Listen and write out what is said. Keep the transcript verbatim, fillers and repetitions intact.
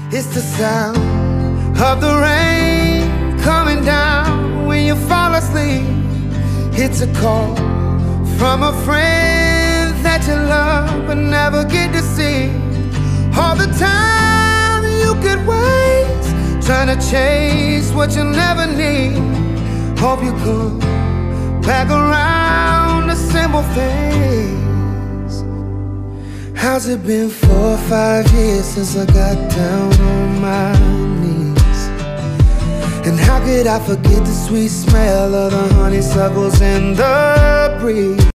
It's the sound of the rain coming down when you fall asleep. It's a call from a friend that you love but never get to see. All the time you could waste trying to chase what you never need. Hope you come back around to simple things. How's it been four or five years since I got down on my knees? And how could I forget the sweet smell of the honeysuckles in the breeze?